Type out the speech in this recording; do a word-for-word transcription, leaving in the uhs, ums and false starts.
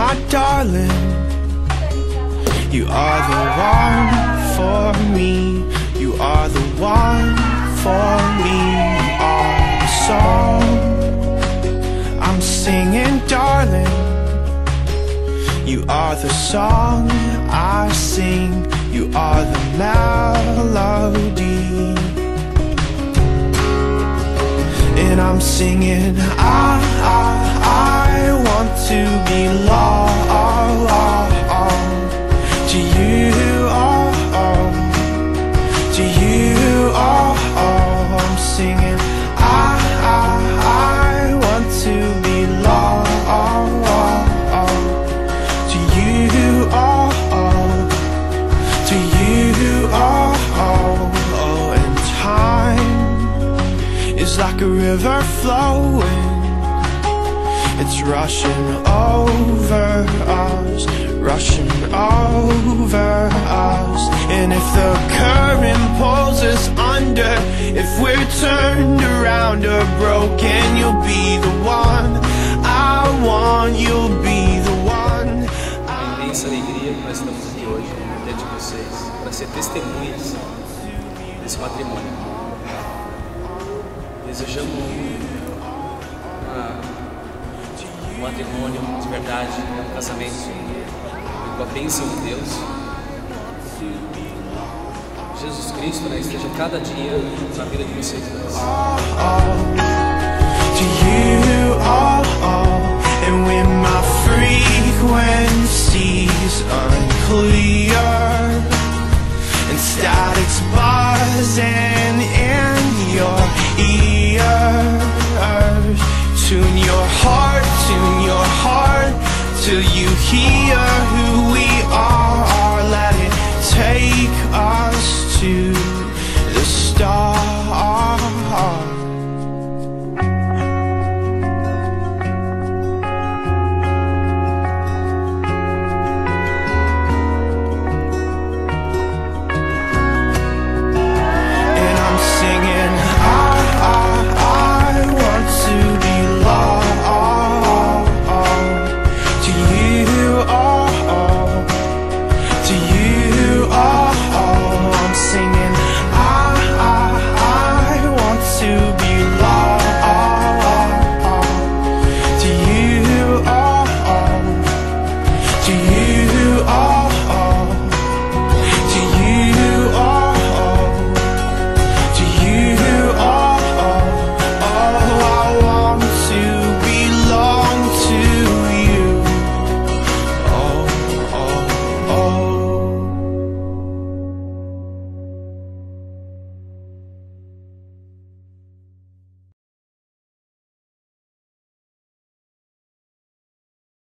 my darling. You are the one for me. You are the one for me. You are the song I'm singing, darling. You are the song I sing. You are the melody. And I'm singing, I, I, I want to be lost to you, oh, oh, to you, oh, oh. I'm singing, I, I, I want to be lost to you, oh, oh, to you, oh, oh, oh. And time is like a river flowing. It's rushing over us, rushing over us. And if the current pulls us under, if we're turned around or broken, you'll be the one I want, you'll be the one. Uma imensa alegria que nós estamos aqui hoje, diante de vocês, para ser testemunhas desse matrimônio. Desejamos uma um matrimônio de verdade, um casamento com a bênção de Deus. Jesus Cristo, né, esteja cada dia na vida de vocês dois. To you, oh, oh, and when my frequency's